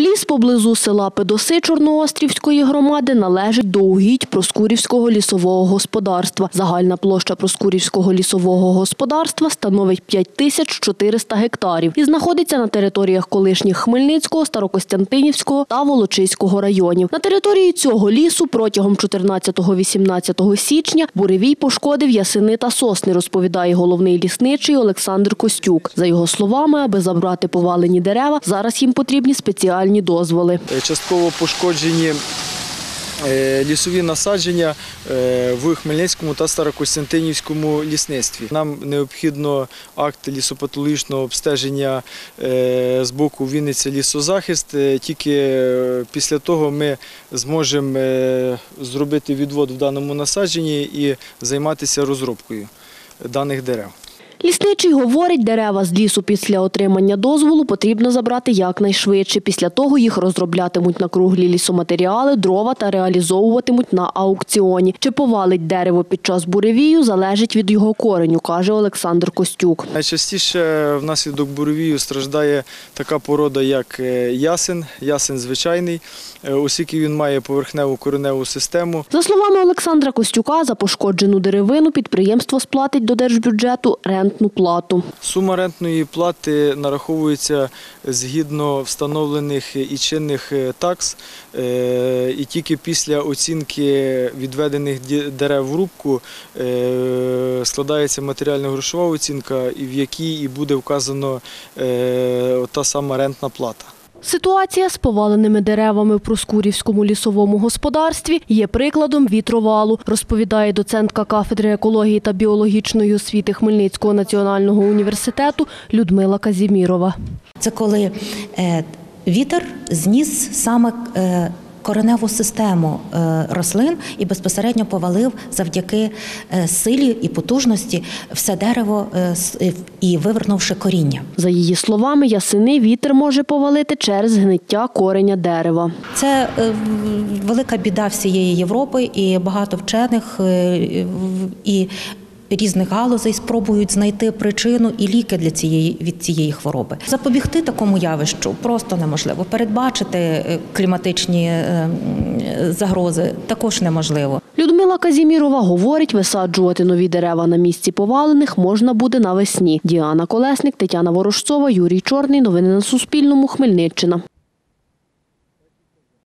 Ліс поблизу села Педоси Чорноострівської громади належить до угідь Проскурівського лісового господарства. Загальна площа Проскурівського лісового господарства становить 5400 гектарів і знаходиться на територіях колишніх Хмельницького, Старокостянтинівського та Волочиського районів. На території цього лісу протягом 14-18 січня буревій пошкодив ясени та сосни, розповідає головний лісничий Олександр Костюк. За його словами, аби забрати повалені дерева, зараз їм потрібні спеціальні дозволи. Частково пошкоджені лісові насадження в Хмельницькому та Старокостянтинівському лісництві. Нам необхідно акт лісопатологічного обстеження з боку Вінниця лісозахист. Тільки після того ми зможемо зробити відвод в даному насадженні і займатися розробкою даних дерев. Лісничий говорить, дерева з лісу після отримання дозволу потрібно забрати якнайшвидше. Після того їх розроблятимуть на круглі лісоматеріали, дрова та реалізовуватимуть на аукціоні. Чи повалить дерево під час буревію, залежить від його кореню, каже Олександр Костюк. Найчастіше внаслідок буревію страждає така порода, як ясен звичайний, оскільки він має поверхневу кореневу систему. За словами Олександра Костюка, за пошкоджену деревину підприємство сплатить до держбюджету рентну плату. Сума рентної плати нараховується згідно встановлених і чинних такс, і тільки після оцінки відведених дерев в рубку складається матеріально-грошова оцінка, в якій і буде вказано та сама рентна плата. Ситуація з поваленими деревами в Проскурівському лісовому господарстві є прикладом вітровалу, розповідає доцентка кафедри екології та біологічної освіти Хмельницького національного університету Людмила Казімірова. Це коли вітер зніс саме кореневу систему рослин і безпосередньо повалив завдяки силі і потужності все дерево і вивернувши коріння. За її словами, ясени вітер може повалити через гниття кореня дерева. Це велика біда всієї Європи, і багато вчених і різних галузей спробують знайти причину і ліки від цієї хвороби. Запобігти такому явищу просто неможливо. Передбачити кліматичні загрози також неможливо. Людмила Казімірова говорить, висаджувати нові дерева на місці повалених можна буде навесні. Діана Колесник, Тетяна Ворожцова, Юрій Чорний. Новини на Суспільному. Хмельниччина.